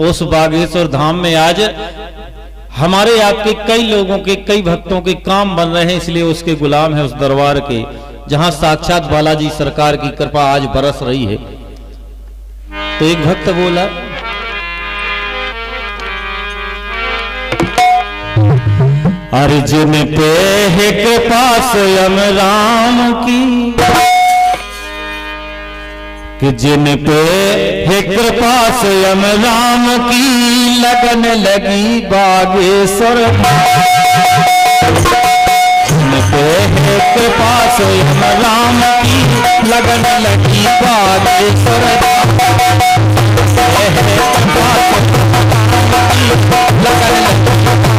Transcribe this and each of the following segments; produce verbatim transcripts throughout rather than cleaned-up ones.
उस बागेश्वर धाम में आज हमारे आपके कई लोगों के, कई भक्तों के काम बन रहे हैं, इसलिए उसके गुलाम है उस दरबार के, जहां साक्षात बालाजी सरकार की कृपा आज बरस रही है। तो एक भक्त बोला, अर्जुन पे है कृपा स्वयं राम की, कि जिन पे है कृपा स्वयं राम की, लगन लगी बागेश्वर। जिन पे है कृपा स्वयं राम की, लगन लगी बागेश्वर। लगन लगी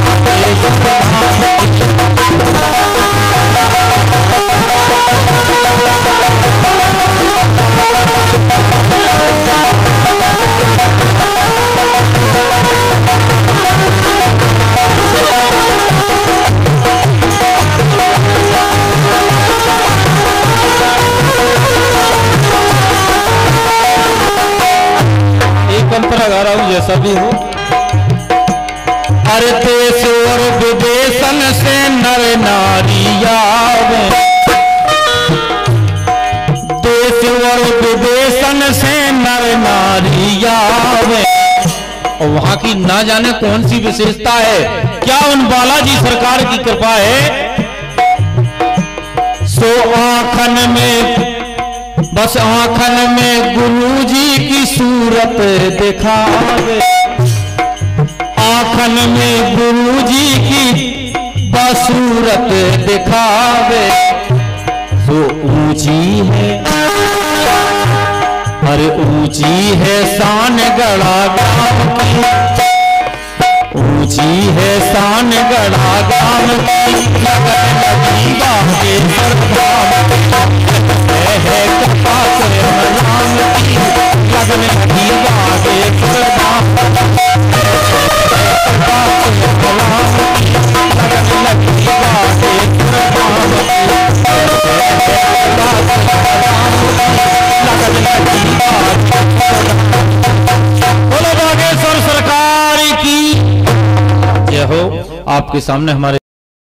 जैसा भी हो। अरे देश और विदेशन से नर नारी आवे, देश और विदेशन से नर नारी आवे, और वहां की ना जाने कौन सी विशेषता है, क्या उन बालाजी सरकार की कृपा है। सो आंखन में, बस आंखन में गुरुजी की सूरत दिखावे, आंखन में गुरुजी की बसूरत दिखावे। सो ऊंची है, अरे ऊंची है शान गढ़ा गाम की, ऊंची है शान गढ़ा गाम की, लगन लगी बागेश्वर धाम है कृपा स्वयं राम की, लगन लगी बागेश्वर धाम। कृपा स्वयं राम की, लगन लगी बागेश्वर धाम। कृपा स्वयं राम की, लगन लगी बागेश्वर धाम। बोलो बागेश्वर सरकार की जय हो। आपके सामने हमारे